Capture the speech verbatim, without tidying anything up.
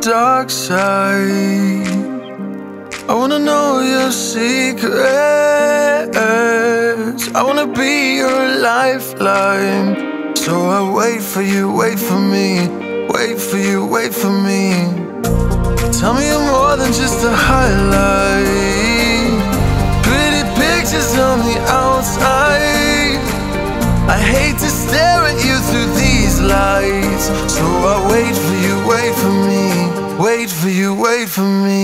dark side. I wanna know your secrets. I wanna be your lifeline. So I wait for you, wait for me. Wait for you, wait for me. Tell me you're more than just a highlight. Pretty pictures on the outside. I hate to stare at you through these lights. So I wait for you, wait for me. Wait for you, wait for me.